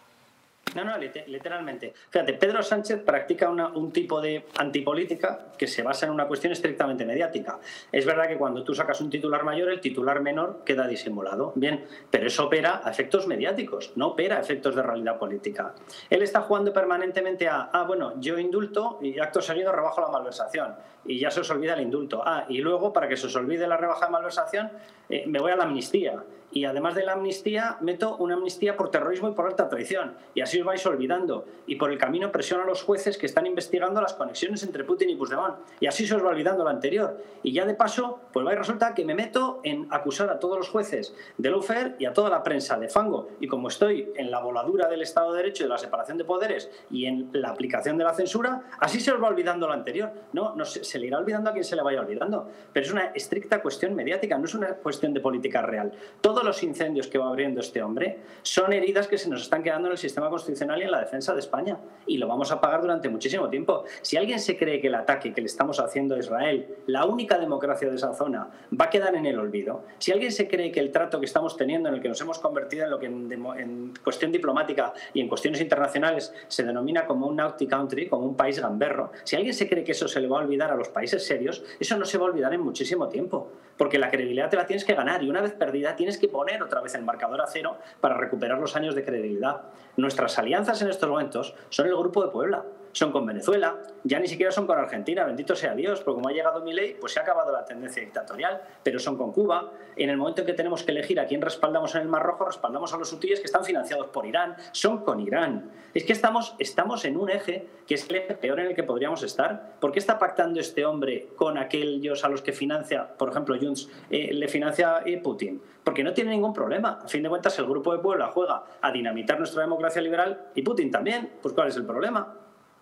No, no, literalmente. Fíjate, Pedro Sánchez practica una, un tipo de antipolítica que se basa en una cuestión estrictamente mediática. Es verdad que cuando tú sacas un titular mayor, el titular menor queda disimulado. Bien, pero eso opera a efectos mediáticos, no opera a efectos de realidad política. Él está jugando permanentemente a, ah, bueno, yo indulto y acto seguido rebajo la malversación. Y ya se os olvida el indulto. Ah, y luego, para que se os olvide la rebaja de malversación, eh, me voy a la amnistía. Y además de la amnistía, meto una amnistía por terrorismo y por alta traición. Y así os vais olvidando. Y por el camino presiono a los jueces que están investigando las conexiones entre Putin y Puigdemont. Y así se os va olvidando lo anterior. Y ya de paso, pues va y resulta que me meto en acusar a todos los jueces de lawfare y a toda la prensa de fango. Y como estoy en la voladura del Estado de Derecho y de la separación de poderes y en la aplicación de la censura, así se os va olvidando lo anterior. No, no se, se le irá olvidando a quien se le vaya olvidando. Pero es una estricta cuestión mediática, no es una cuestión de política real. Todo los incendios que va abriendo este hombre son heridas que se nos están quedando en el sistema constitucional y en la defensa de España, y lo vamos a pagar durante muchísimo tiempo. Si alguien se cree que el ataque que le estamos haciendo a Israel, la única democracia de esa zona, va a quedar en el olvido, si alguien se cree que el trato que estamos teniendo, en el que nos hemos convertido en lo que en, en cuestión diplomática y en cuestiones internacionales se denomina como un naughty country, como un país gamberro, si alguien se cree que eso se le va a olvidar a los países serios, eso no se va a olvidar en muchísimo tiempo, porque la credibilidad te la tienes que ganar, y una vez perdida tienes que poner otra vez el marcador a cero para recuperar los años de credibilidad. Nuestras alianzas en estos momentos son el Grupo de Puebla, son con Venezuela, ya ni siquiera son con Argentina, bendito sea Dios, porque como ha llegado Milei, pues se ha acabado la tendencia dictatorial, pero son con Cuba. En el momento en que tenemos que elegir a quién respaldamos en el Mar Rojo, respaldamos a los hutíes que están financiados por Irán, son con Irán. Es que estamos, estamos en un eje que es el eje peor en el que podríamos estar. ¿Por qué está pactando este hombre con aquellos a los que financia, por ejemplo, Junts, eh, le financia eh, Putin? Porque no tiene ningún problema. A fin de cuentas, el Grupo de Puebla juega a dinamitar nuestra democracia liberal y Putin también. Pues ¿cuál es el problema?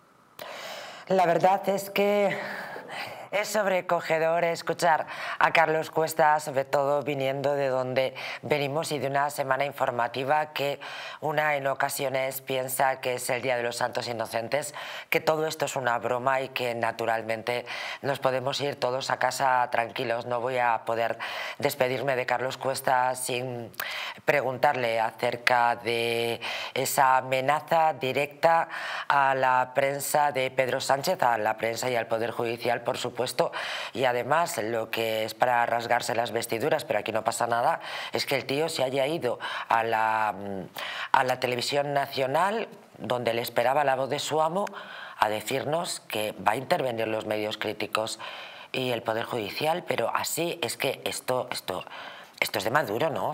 La verdad es que es sobrecogedor escuchar a Carlos Cuesta, sobre todo viniendo de donde venimos y de una semana informativa que una en ocasiones piensa que es el Día de los Santos Inocentes, que todo esto es una broma y que naturalmente nos podemos ir todos a casa tranquilos. No voy a poder despedirme de Carlos Cuesta sin preguntarle acerca de esa amenaza directa a la prensa de Pedro Sánchez, a la prensa y al Poder Judicial, por supuesto, supuesto, y además lo que es para rasgarse las vestiduras, pero aquí no pasa nada, es que el tío se haya ido a la, a la televisión nacional, donde le esperaba la voz de su amo, a decirnos que va a intervenir los medios críticos y el Poder Judicial, pero así es que esto, esto, esto es de Maduro, ¿no?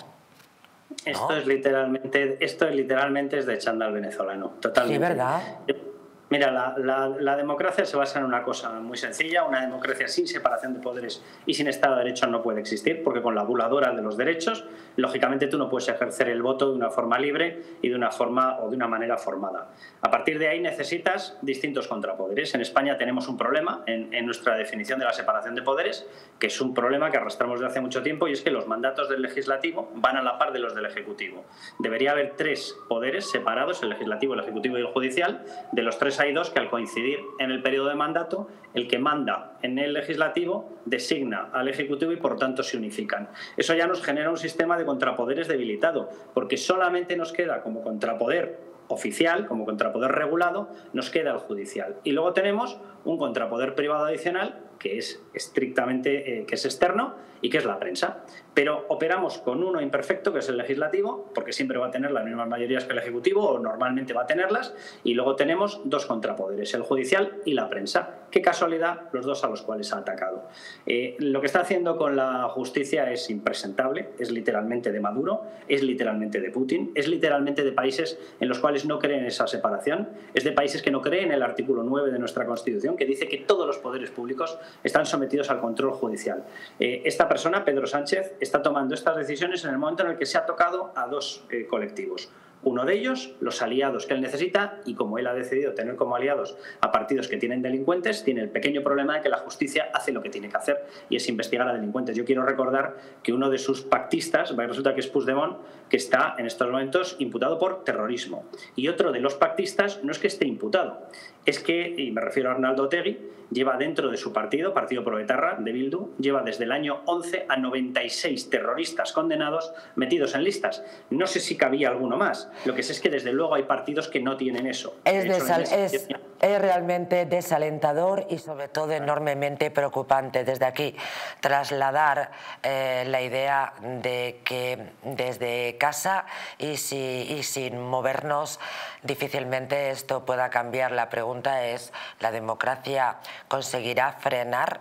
Esto ¿No? es literalmente, esto es literalmente es de chándal venezolano, totalmente. Sí, ¿verdad? Mira, la, la, la democracia se basa en una cosa muy sencilla. Una democracia sin separación de poderes y sin Estado de Derecho no puede existir, porque con la buladora de los derechos, lógicamente tú no puedes ejercer el voto de una forma libre y de una forma o de una manera formada. A partir de ahí necesitas distintos contrapoderes. En España tenemos un problema en, en nuestra definición de la separación de poderes, que es un problema que arrastramos desde hace mucho tiempo, y es que los mandatos del legislativo van a la par de los del ejecutivo. Debería haber tres poderes separados, el legislativo, el ejecutivo y el judicial. De los tres hay dos que, al coincidir en el periodo de mandato, el que manda en el legislativo designa al ejecutivo y por tanto se unifican. Eso ya nos genera un sistema de contrapoderes debilitado, porque solamente nos queda como contrapoder oficial, como contrapoder regulado, nos queda el judicial. Y luego tenemos un contrapoder privado adicional, que es estrictamente, eh, que es externo, y que es la prensa. Pero operamos con uno imperfecto, que es el legislativo, porque siempre va a tener las mismas mayorías que el ejecutivo, o normalmente va a tenerlas, y luego tenemos dos contrapoderes, el judicial y la prensa. Qué casualidad, los dos a los cuales ha atacado. Eh, lo que está haciendo con la justicia es impresentable, es literalmente de Maduro, es literalmente de Putin, es literalmente de países en los cuales no creen esa separación, es de países que no creen el artículo nueve de nuestra Constitución, que dice que todos los poderes públicos están sometidos al control judicial. Eh, esta persona, Pedro Sánchez, está tomando estas decisiones en el momento en el que se ha tocado a dos eh, colectivos. Uno de ellos, los aliados que él necesita, y como él ha decidido tener como aliados a partidos que tienen delincuentes, tiene el pequeño problema de que la justicia hace lo que tiene que hacer, y es investigar a delincuentes. Yo quiero recordar que uno de sus pactistas, resulta que es Puigdemont, que está en estos momentos imputado por terrorismo. Y otro de los pactistas no es que esté imputado, es que, y me refiero a Arnaldo Otegi, lleva dentro de su partido, Partido Proetarra, de Bildu, lleva desde el año once a noventa y seis terroristas condenados metidos en listas. No sé si cabía alguno más. Lo que sé es que desde luego hay partidos que no tienen eso. Es, de hecho, desal esa... es, es realmente desalentador y sobre todo enormemente preocupante. Desde aquí trasladar eh, la idea de que desde casa y, si, y sin movernos difícilmente esto pueda cambiar. La pregunta es, ¿la democracia conseguirá frenar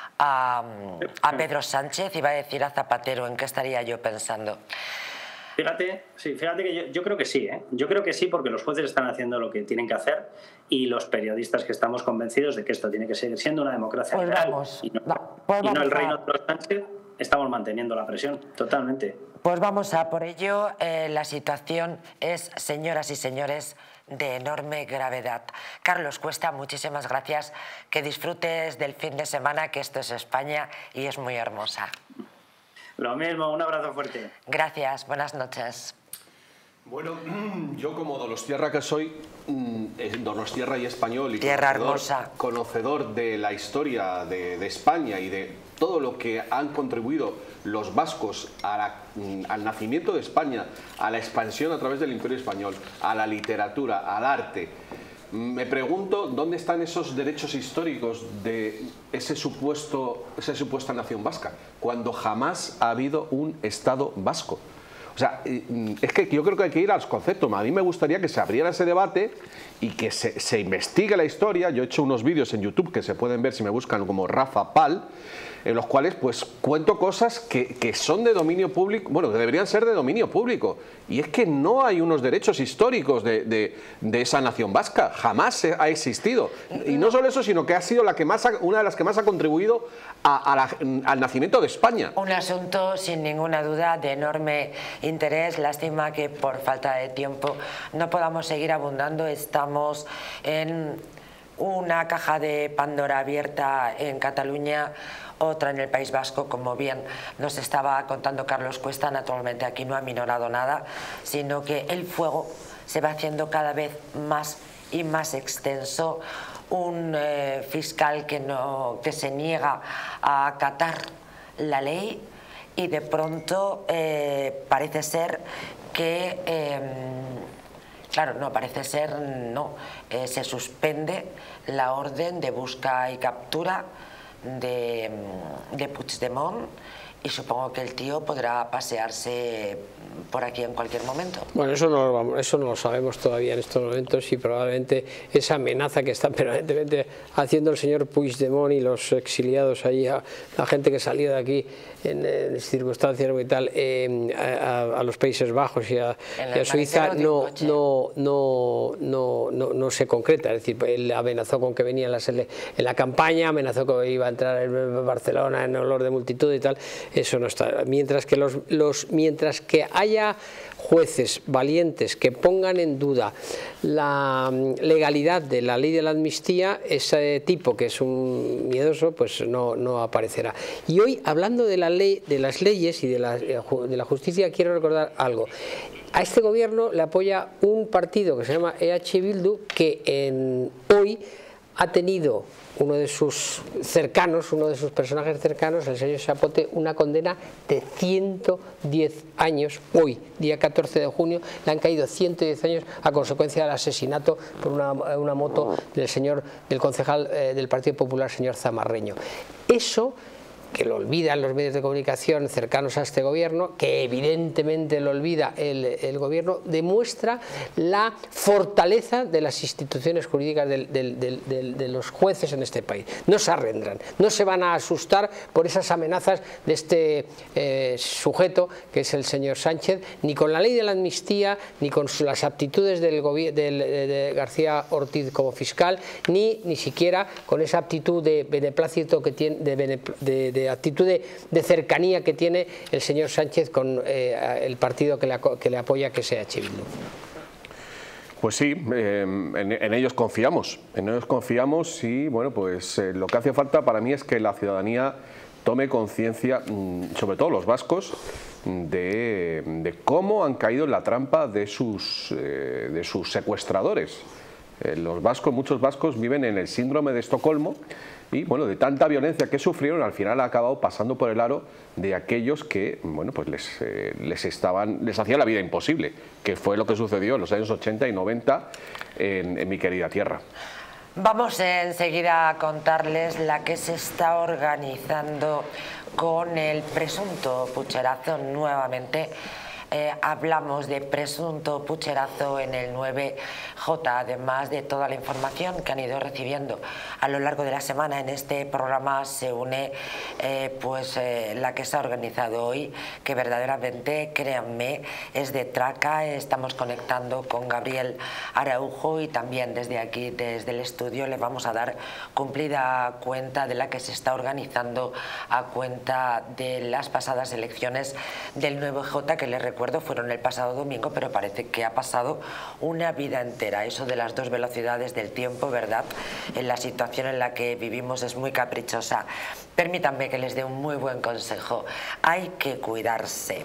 a, a Pedro Sánchez? Iba a decir a Zapatero, ¿en qué estaría yo pensando? Fíjate, sí, fíjate que yo, yo creo que sí, ¿eh? Yo creo que sí, porque los jueces están haciendo lo que tienen que hacer y los periodistas que estamos convencidos de que esto tiene que seguir siendo una democracia pues real vamos, y no, va, pues y no vamos el reino a... de los Sánchez, estamos manteniendo la presión, totalmente. Pues vamos a por ello. Eh, la situación es, señoras y señores, de enorme gravedad. Carlos Cuesta, muchísimas gracias. Que disfrutes del fin de semana, que esto es España y es muy hermosa. Lo mismo, un abrazo fuerte. Gracias, buenas noches. Bueno, yo como donostiarra que soy, donostiarra y español, y Tierra conocedor, hermosa. conocedor de la historia de, de España y de todo lo que han contribuido los vascos a la, al nacimiento de España, a la expansión a través del Imperio Español, a la literatura, al arte, me pregunto dónde están esos derechos históricos de ese supuesto, esa supuesta nación vasca, cuando jamás ha habido un Estado vasco. O sea, es que yo creo que hay que ir a los conceptos. A mí me gustaría que se abriera ese debate y que se, se investigue la historia. Yo he hecho unos vídeos en YouTube que se pueden ver si me buscan como Rafa Pal, en los cuales pues cuento cosas que, que son de dominio público, bueno, que deberían ser de dominio público. Y es que no hay unos derechos históricos de, de, de esa nación vasca, jamás ha existido. Y no solo eso, sino que ha sido la que más ha, una de las que más ha contribuido a, a la, al nacimiento de España. Un asunto sin ninguna duda de enorme interés. Lástima que por falta de tiempo no podamos seguir abundando. Estamos en una caja de Pandora abierta en Cataluña, otra en el País Vasco, como bien nos estaba contando Carlos Cuesta. Naturalmente aquí no ha minorado nada, sino que el fuego se va haciendo cada vez más y más extenso. Un eh, fiscal que, no, que se niega a acatar la ley y de pronto eh, parece ser que... Eh, Claro, no, parece ser, no, eh, se suspende la orden de busca y captura de, de Puigdemont, y supongo que el tío podrá pasearse por aquí en cualquier momento. Bueno, eso no, lo vamos, eso no lo sabemos todavía en estos momentos, y probablemente esa amenaza que está permanentemente haciendo el señor Puigdemont y los exiliados allí, a la gente que salió de aquí en, en circunstancias muy tal, eh, a, a los Países Bajos y a, y a Suiza, no, no, no, no, no, no se concreta. Es decir, él amenazó con que venía en la, en la campaña, amenazó que iba a entrar en Barcelona en olor de multitud y tal. Eso no está. Mientras que, los, los, mientras que haya jueces valientes que pongan en duda la legalidad de la ley de la amnistía, ese tipo que es un miedoso pues no, no aparecerá. Y hoy, hablando de la ley, de las leyes y de la, de la justicia, quiero recordar algo. A este gobierno le apoya un partido que se llama E H Bildu, que en, hoy ha tenido uno de sus cercanos, uno de sus personajes cercanos, el señor Chapote, una condena de ciento diez años. Hoy, día catorce de junio, le han caído ciento diez años a consecuencia del asesinato por una, una moto del señor, del concejal eh, del Partido Popular, señor Zamarreño. Eso, que lo olvidan los medios de comunicación cercanos a este gobierno, que evidentemente lo olvida el, el gobierno, demuestra la fortaleza de las instituciones jurídicas del, del, del, del, de los jueces en este país. No se arrendran, no se van a asustar por esas amenazas de este eh, sujeto que es el señor Sánchez, ni con la ley de la amnistía, ni con las aptitudes del del, de, de García Ortiz como fiscal, ni ni siquiera con esa aptitud de beneplácito que tiene, de, benepl de, de actitud de, de cercanía que tiene el señor Sánchez con eh, el partido que le, que le apoya, que sea E H Bildu. Pues sí, eh, en, en ellos confiamos, en ellos confiamos y bueno, pues eh, lo que hace falta para mí es que la ciudadanía tome conciencia, sobre todo los vascos, de, de cómo han caído en la trampa de sus, eh, de sus secuestradores. Eh, los vascos, muchos vascos viven en el síndrome de Estocolmo y bueno, de tanta violencia que sufrieron, al final ha acabado pasando por el aro de aquellos que bueno, pues les, eh, les, estaban, les hacía la vida imposible, que fue lo que sucedió en los años ochenta y noventa en, en mi querida tierra. Vamos enseguida a contarles la que se está organizando con el presunto pucherazo nuevamente. Eh, hablamos de presunto pucherazo en el nueve J, además de toda la información que han ido recibiendo a lo largo de la semana. En este programa se une eh, pues eh, la que se ha organizado hoy, que verdaderamente, créanme, es de traca. Estamos conectando con Gabriel Araujo y también desde aquí, desde el estudio, le vamos a dar cumplida cuenta de la que se está organizando a cuenta de las pasadas elecciones del nueve J, que les recuerdo fueron el pasado domingo, pero parece que ha pasado una vida entera. Eso de las dos velocidades del tiempo, ¿verdad? En la situación en la que vivimos es muy caprichosa. Permítanme que les dé un muy buen consejo. Hay que cuidarse.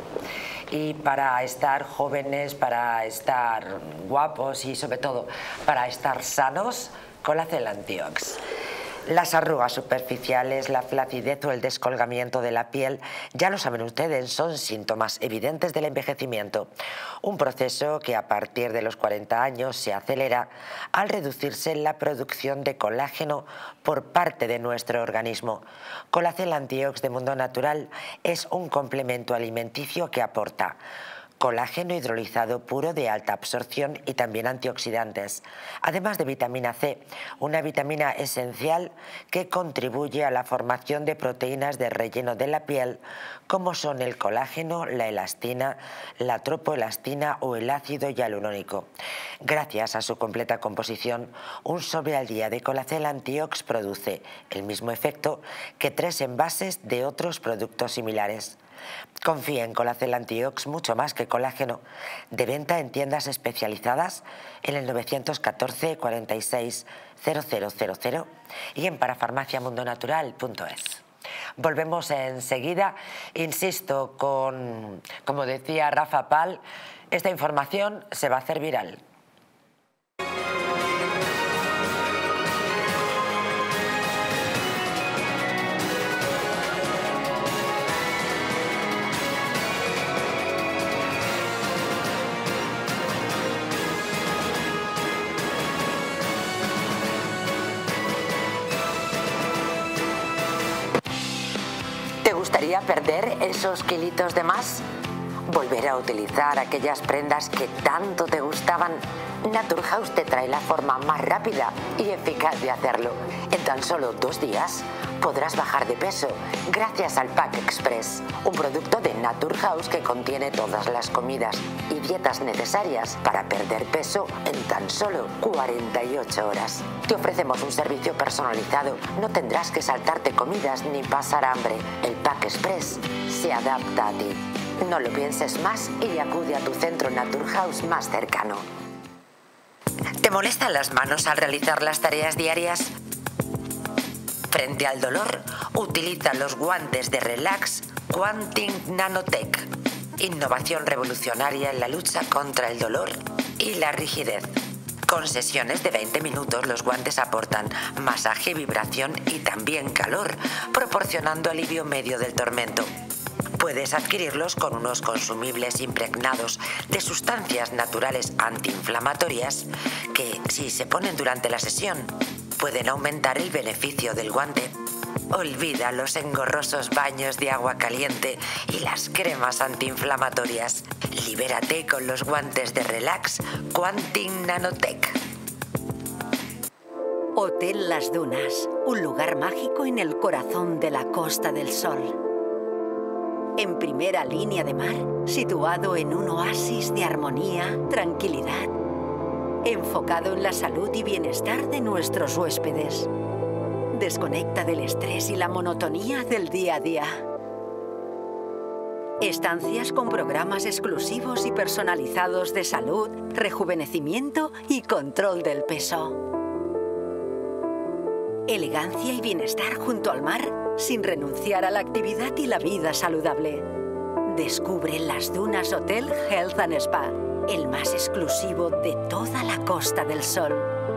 Y para estar jóvenes, para estar guapos y sobre todo para estar sanos, Colacel Antiox. Las arrugas superficiales, la flacidez o el descolgamiento de la piel, ya lo saben ustedes, son síntomas evidentes del envejecimiento. Un proceso que a partir de los cuarenta años se acelera al reducirse la producción de colágeno por parte de nuestro organismo. Colacel Antiox de Mundo Natural es un complemento alimenticio que aporta colágeno hidrolizado puro de alta absorción y también antioxidantes, además de vitamina C, una vitamina esencial que contribuye a la formación de proteínas de relleno de la piel, como son el colágeno, la elastina, la tropoelastina o el ácido hialurónico. Gracias a su completa composición, un sobre al día de Colacel Antiox produce el mismo efecto que tres envases de otros productos similares. Confía en Colacel Antiox mucho más que colágeno. De venta en tiendas especializadas en el nueve uno cuatro, cuarenta y seis, cero cero cero cero y en parafarmaciamundonatural punto es. Volvemos enseguida. Insisto, con, como decía Rafa Pal, esta información se va a hacer viral. gustaría perder esos kilitos de más? ¿Volver a utilizar aquellas prendas que tanto te gustaban? Naturhaus te trae la forma más rápida y eficaz de hacerlo. En tan solo dos días podrás bajar de peso gracias al Pack Express, un producto de Naturhaus que contiene todas las comidas y dietas necesarias para perder peso en tan solo cuarenta y ocho horas. Te ofrecemos un servicio personalizado, no tendrás que saltarte comidas ni pasar hambre. El Pack Express se adapta a ti. No lo pienses más y acude a tu centro Naturhaus más cercano. ¿Te molestan las manos al realizar las tareas diarias? Frente al dolor, utiliza los guantes de Relax Quantum Nanotech. Innovación revolucionaria en la lucha contra el dolor y la rigidez. Con sesiones de veinte minutos, los guantes aportan masaje, vibración y también calor, proporcionando alivio en medio del tormento. Puedes adquirirlos con unos consumibles impregnados de sustancias naturales antiinflamatorias que, si se ponen durante la sesión, pueden aumentar el beneficio del guante. Olvida los engorrosos baños de agua caliente y las cremas antiinflamatorias. Libérate con los guantes de Relax Quantum Nanotech. Hotel Las Dunas, un lugar mágico en el corazón de la Costa del Sol. En primera línea de mar, situado en un oasis de armonía, tranquilidad, enfocado en la salud y bienestar de nuestros huéspedes. Desconecta del estrés y la monotonía del día a día. Estancias con programas exclusivos y personalizados de salud, rejuvenecimiento y control del peso. Elegancia y bienestar junto al mar, sin renunciar a la actividad y la vida saludable. Descubre Las Dunas Hotel Health and Spa, el más exclusivo de toda la Costa del Sol.